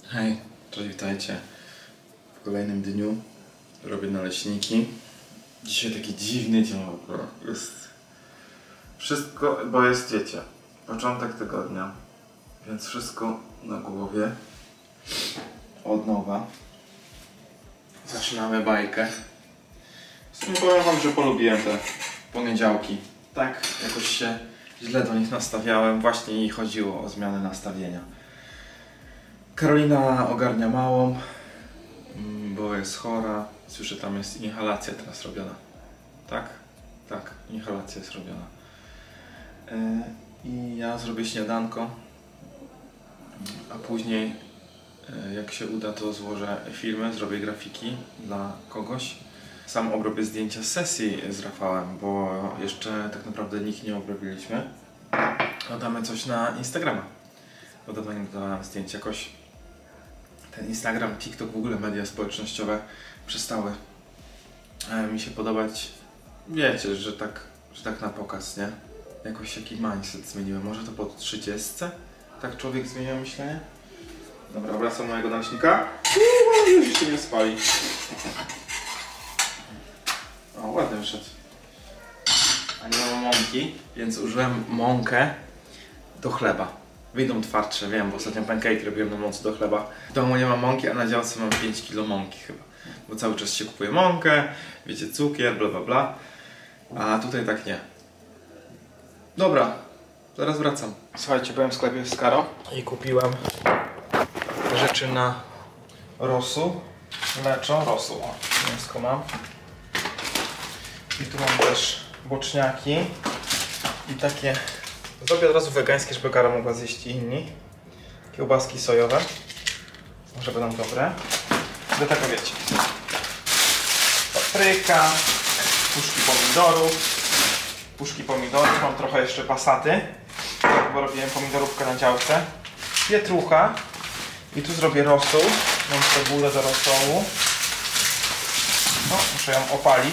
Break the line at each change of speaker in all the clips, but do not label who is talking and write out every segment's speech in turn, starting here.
Hej, cześć, witajcie w kolejnym dniu. Robię naleśniki. Dzisiaj taki dziwny dzień w ogóle. Jest wszystko, bo jest, wiecie, początek tygodnia, więc wszystko na głowie. Od nowa. Zaczynamy bajkę. W sumie powiem wam, że polubiłem te poniedziałki. Tak, jakoś się źle do nich nastawiałem. Właśnie jej chodziło o zmianę nastawienia. Karolina ogarnia małą, bo jest chora. Słyszę, tam jest inhalacja teraz robiona. Tak? Tak, inhalacja jest robiona. I ja zrobię śniadanko, a później, jak się uda, to złożę filmy, zrobię grafiki dla kogoś. Sam obrobię zdjęcia z sesji z Rafałem, bo jeszcze tak naprawdę nikt nie obrobiliśmy. Dodamy coś na Instagrama, bo dawno nie dodawałem zdjęć. Jakoś ten Instagram, TikTok, w ogóle media społecznościowe przestały mi się podobać. Wiecie, że tak na pokaz, nie? Jakoś jaki mindset zmieniłem. Może to po 30? Tak człowiek zmienia myślenie? Dobra, wracam do mojego naleśnika. Już się nie spali. O, ładnie wyszedł. A nie mam mąki, więc użyłem mąkę do chleba. Wyjdą twardsze, wiem, bo ostatnio pancake robiłem na mocy do chleba. W domu nie mam mąki, a na działce mam 5 kg mąki chyba. Bo cały czas się kupuje mąkę, wiecie, cukier, bla bla bla. A tutaj tak nie. Dobra, zaraz wracam. Słuchajcie, byłem w sklepie z Karo i kupiłem rzeczy na rosół. Rosół, o, mięsko mam. I tu mam też boczniaki i takie. Zrobię od razu wegańskie, żeby Kara mogła zjeść i inni. Kiełbaski sojowe. Może będą dobre. Do tego wiecie. Papryka, puszki pomidorów. Mam trochę jeszcze pasaty, bo robiłem pomidorówkę na działce. Pietrucha. I tu zrobię rosół. Mam cebulę do rosołu. No, muszę ją opalić.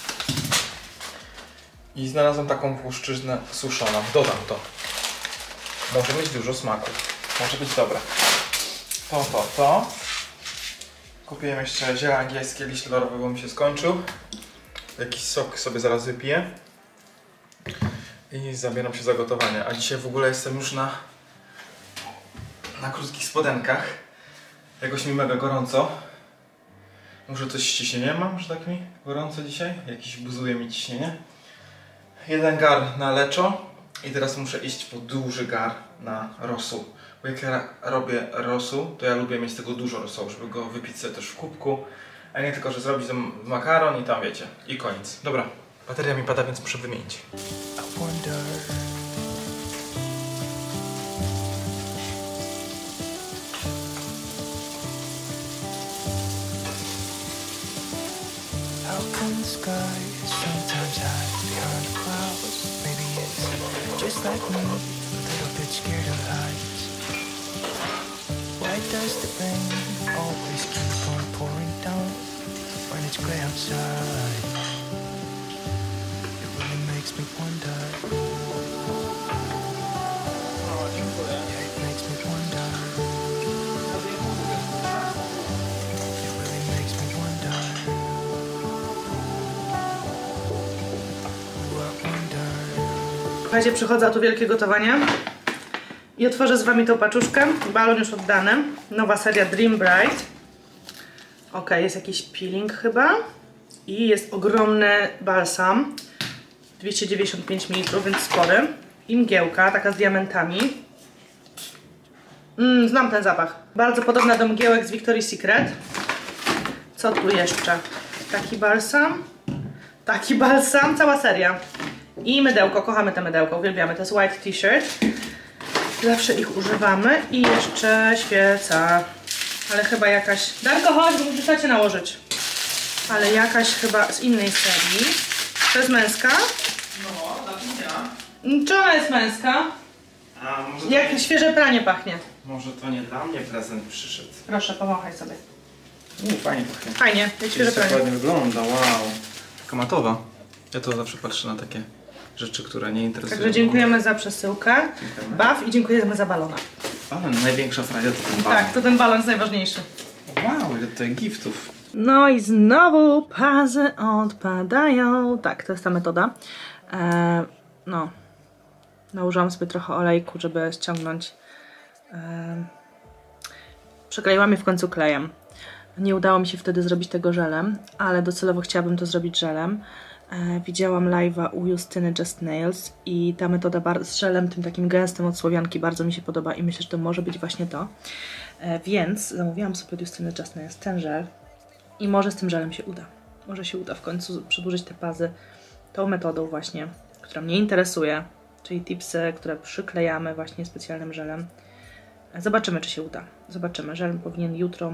I znalazłem taką włoszczyznę suszoną. Dodam to. Może mieć dużo smaku. Może być dobre. To. Kupiłem jeszcze ziele angielskie, liść lorowy, bo mi się skończył. Jakiś sok sobie zaraz wypiję. I zabieram się za gotowanie. A dzisiaj w ogóle jestem już na krótkich spodenkach. Jakoś mi mega gorąco. Może coś z ciśnieniem mam, że tak mi gorąco dzisiaj? Jakiś buzuje mi ciśnienie. Jeden gar na leczo i teraz muszę iść po duży gar na rosół. Bo jak ja robię rosół, to ja lubię mieć tego dużo rosołu, żeby go wypić sobie też w kubku, a nie tylko, że zrobić makaron i tam wiecie, i koniec. Dobra, bateria mi pada, więc muszę wymienić.
Sometimes hides behind the clouds. Maybe it's just like me, a little bit scared of heights. Why does the rain always keep on pouring down when it's gray outside? It really makes me wonder. Yeah, it makes me wonder. It really makes me wonder.
Słuchajcie, przychodzę, a tu wielkie gotowanie i otworzę z wami tą paczuszkę. Balon już oddany. Nowa seria Dream Bright. Ok, jest jakiś peeling chyba i jest ogromny balsam, 295 ml, więc spory. I mgiełka, taka z diamentami. Znam ten zapach. Bardzo podobna do mgiełek z Victoria's Secret. Co tu jeszcze? Taki balsam, cała seria. I mydełko, kochamy te mydełko, uwielbiamy, to jest white t-shirt. Zawsze ich używamy. I jeszcze świeca. Ale chyba jakaś... Darko, chodź, bo muszę się nałożyć. Ale jakaś chyba z innej serii. To jest męska?
No, dla mnie.
Czy ona jest męska?
A może
Jak świeże pranie pachnie.
Może to nie dla mnie prezent przyszedł.
Proszę, pomachaj sobie.
Fajnie pachnie.
Fajnie, jak świeże pranie.
Ładnie wygląda, wow. Taka matowa. Ja to zawsze patrzę na takie rzeczy, które nie interesują.
Także dziękujemy za przesyłkę. Baw i dziękujemy za balona.
Ale największa frajda to ten balon.
Tak, to ten balon jest najważniejszy.
Wow, ile tutaj giftów.
No i znowu pazy odpadają. Tak, to jest ta metoda. No, nałożyłam sobie trochę olejku, żeby ściągnąć. Przekleiłam je w końcu klejem. Nie udało mi się wtedy zrobić tego żelem, ale docelowo chciałabym to zrobić żelem. Widziałam live'a u Justyny Just Nails i ta metoda z żelem, tym takim gęstym od słowianki, bardzo mi się podoba i myślę, że to może być właśnie to. Więc zamówiłam sobie od Justyny Just Nails ten żel i może z tym żelem się uda. Może się uda w końcu przedłużyć te pazy tą metodą właśnie, która mnie interesuje, czyli tipsy, które przyklejamy właśnie specjalnym żelem. Zobaczymy, czy się uda. Zobaczymy. Żel powinien jutro,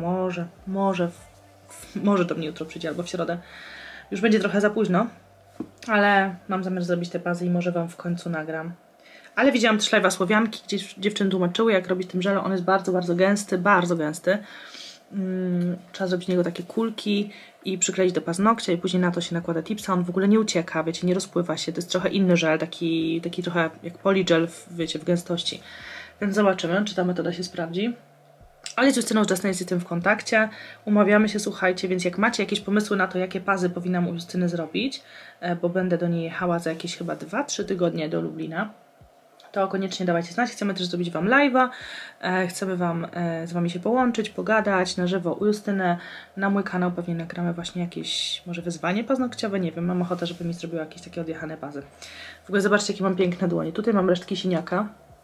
może do mnie jutro przyjdzie albo w środę. Już będzie trochę za późno, ale mam zamiar zrobić te pazy i może Wam w końcu nagram. Ale widziałam też live'a słowianki, gdzie dziewczyny tłumaczyły, jak robić tym żelem. On jest bardzo, bardzo gęsty, bardzo gęsty. Trzeba zrobić z niego takie kulki i przykleić do paznokcia i później na to się nakłada tipsa. On w ogóle nie ucieka, wiecie, nie rozpływa się. To jest trochę inny żel, taki trochę jak polygel, wiecie, w gęstości. Więc zobaczymy, czy ta metoda się sprawdzi. Ale z Justyną Just Nails jestem w kontakcie. Umawiamy się, słuchajcie, więc jak macie jakieś pomysły na to, jakie pazy powinnam u Justyny zrobić, bo będę do niej jechała za jakieś chyba 2-3 tygodnie do Lublina, to koniecznie dawajcie znać. Chcemy też zrobić Wam live'a. Chcemy z Wami się połączyć, pogadać na żywo u Justyny. Na mój kanał pewnie nagramy właśnie jakieś może wyzwanie paznokciowe, nie wiem, mam ochotę, żeby mi zrobiła jakieś takie odjechane pazy. W ogóle zobaczcie, jakie mam piękne dłonie. Tutaj mam resztki siniaka.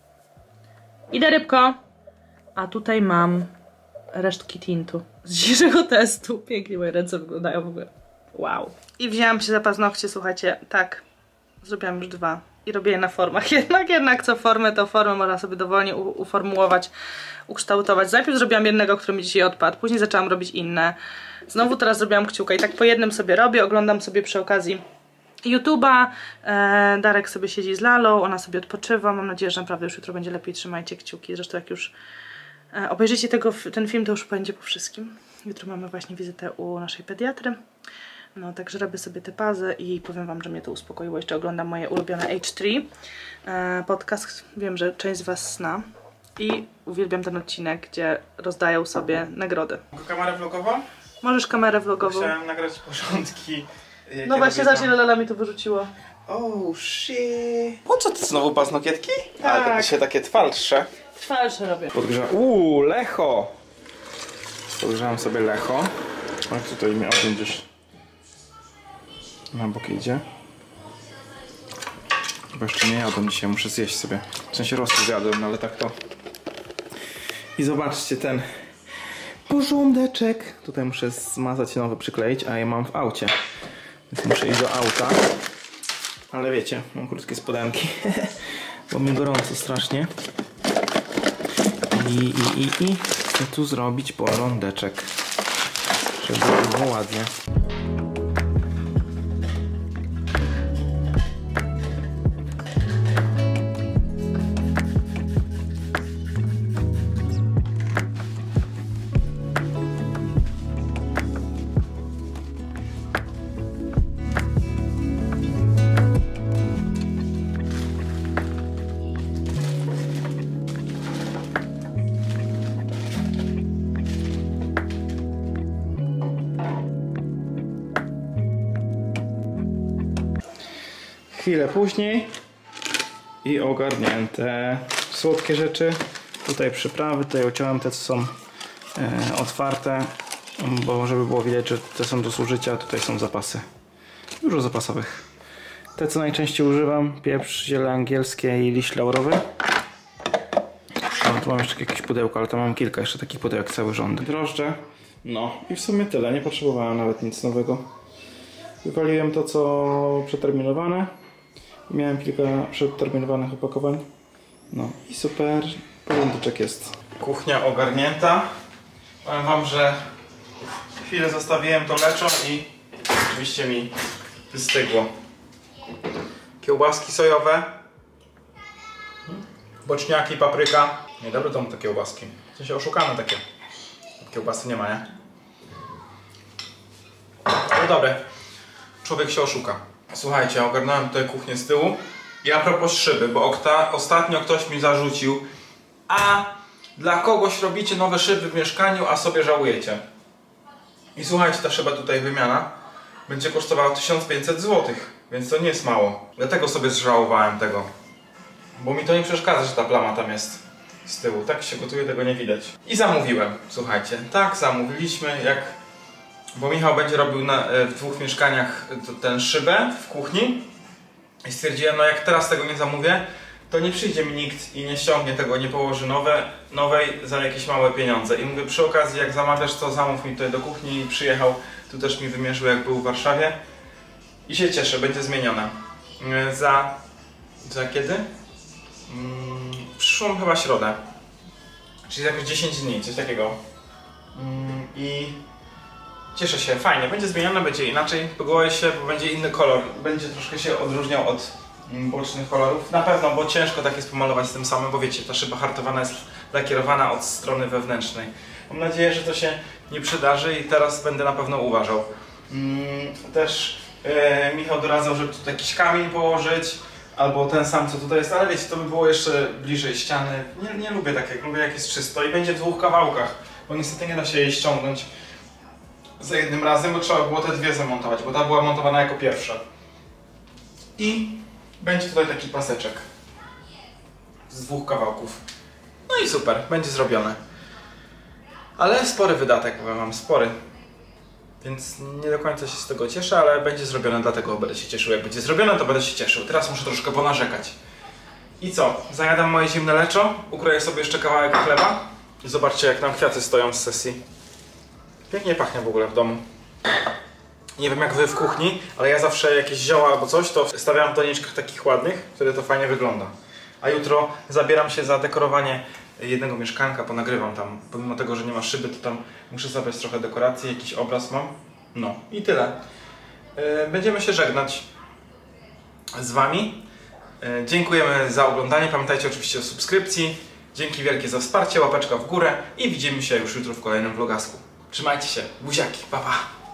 Idę, rybko! A tutaj mam resztki tintu z dzisiejszego testu. Pięknie moje ręce wyglądają w ogóle. Wow. I wzięłam się za paznokcie, słuchajcie, tak, zrobiłam już 2 i robię je na formach. Jednak co formę, to formę można sobie dowolnie uformułować, ukształtować. Najpierw zrobiłam jednego, który mi dzisiaj odpadł, później zaczęłam robić inne. Znowu teraz zrobiłam kciuka i tak po jednym sobie robię, oglądam sobie przy okazji YouTube'a. Darek sobie siedzi z Lalą, ona sobie odpoczywa. Mam nadzieję, że naprawdę już jutro będzie lepiej. Trzymajcie kciuki. Zresztą jak już obejrzycie ten film, to już będzie po wszystkim. Jutro mamy właśnie wizytę u naszej pediatry. No, także robię sobie te pazy i powiem Wam, że mnie to uspokoiło. Jeszcze oglądam moje ulubione H3 podcast. Wiem, że część z Was zna. I uwielbiam ten odcinek, gdzie rozdają sobie nagrody.
Kamerę vlogową?
Możesz kamerę vlogową.
Chciałem nagrać porządki.
No właśnie, zacznie Lala mi to wyrzuciło.
Oh shit. Po co to znowu paznokietki?
Tak.
Ale się takie twardsze.
Twardsze robię.
Lecho! Podgrzałem sobie lecho. A tutaj mi o tym gdzieś na bok idzie. Bo jeszcze nie jadłem dzisiaj, muszę zjeść sobie. W sensie rosół zjadłem, no ale tak to. I zobaczcie ten porządeczek. Tutaj muszę zmazać i nowy przykleić, a ja mam w aucie. Więc muszę iść do auta. Ale wiecie, mam krótkie spodenki. Bo mi gorąco strasznie. I chcę tu zrobić porządeczek. Żeby było ładnie. Chwilę później i ogarnięte. Słodkie rzeczy. Tutaj przyprawy, tutaj ociąłem te, co są otwarte, bo żeby było widać, że te są do zużycia, a tutaj są zapasy. Dużo zapasowych. Te, co najczęściej używam: pieprz, ziele angielskie i liść laurowy. Tu mam jeszcze jakieś pudełko, ale to mam kilka jeszcze takich pudełek, cały rząd. Drożdże. No i w sumie tyle. Nie potrzebowałem nawet nic nowego. Wywaliłem to, co przeterminowane. Miałem kilka przeterminowanych opakowań. No i super porządeczek jest. Kuchnia ogarnięta. Powiem Wam, że chwilę zostawiłem to leczą i oczywiście mi wystygło. Kiełbaski sojowe. Boczniaki, papryka. Niedobre to te kiełbaski. W sensie oszukane takie. Kiełbasy nie ma, nie? Ale dobre. Człowiek się oszuka. Słuchajcie, ogarnąłem tutaj kuchnię z tyłu. I a propos szyby, bo ostatnio ktoś mi zarzucił: a Dla kogoś robicie nowe szyby w mieszkaniu, a sobie żałujecie. I słuchajcie, ta szyba tutaj wymiana będzie kosztowała 1500 zł, więc to nie jest mało. Dlatego sobie zżałowałem tego. Bo mi to nie przeszkadza, że ta plama tam jest z tyłu. Tak się gotuje, tego nie widać. I zamówiłem, słuchajcie. Tak, zamówiliśmy, bo Michał będzie robił w 2 mieszkaniach tę szybę w kuchni. I stwierdziłem, no jak teraz tego nie zamówię, to nie przyjdzie mi nikt i nie ściągnie tego, nie położy nowej za jakieś małe pieniądze. I mówię, przy okazji jak zamawiasz, to zamów mi tutaj do kuchni. I przyjechał, tu też mi wymierzył, jak był w Warszawie. I się cieszę, będzie zmieniona. Za kiedy? W przyszłą chyba środę. Czyli jakoś 10 dni, coś takiego. I cieszę się, fajnie, będzie zmieniona, będzie inaczej. Boję się, bo będzie inny kolor. Będzie troszkę się odróżniał od bocznych kolorów. Na pewno, bo ciężko tak jest pomalować z tym samym, bo wiecie, ta szyba hartowana jest lakierowana od strony wewnętrznej. Mam nadzieję, że to się nie przydarzy i teraz będę na pewno uważał. Też Michał doradzał, żeby tutaj jakiś kamień położyć, albo ten sam, co tutaj jest, ale wiecie, to by było jeszcze bliżej ściany. Nie lubię tak, jak lubię, jak jest czysto i będzie w 2 kawałkach, bo niestety nie da się jej ściągnąć za jednym razem, bo trzeba było te 2 zamontować, bo ta była montowana jako pierwsza. I będzie tutaj taki paseczek z 2 kawałków. No i super, będzie zrobione. Ale spory wydatek, powiem wam, spory. Więc nie do końca się z tego cieszę, ale będzie zrobione, dlatego będę się cieszył. Jak będzie zrobione, to będę się cieszył. Teraz muszę troszkę ponarzekać. I co? Zajadam moje zimne leczo, ukroję sobie jeszcze kawałek chleba. I zobaczcie, jak nam kwiaty stoją z sesji. Pięknie pachnie w ogóle w domu. Nie wiem jak wy w kuchni, ale ja zawsze jakieś zioła albo coś, to stawiam w doniczkach takich ładnych, wtedy to fajnie wygląda. A jutro zabieram się za dekorowanie jednego mieszkanka, ponagrywam tam. Pomimo tego, że nie ma szyby, to tam muszę zabrać trochę dekoracji, jakiś obraz mam. No i tyle. Będziemy się żegnać z wami. Dziękujemy za oglądanie. Pamiętajcie oczywiście o subskrypcji. Dzięki wielkie za wsparcie, łapeczka w górę i widzimy się już jutro w kolejnym vlogasku. Trzymajcie się, buziaki, pa pa!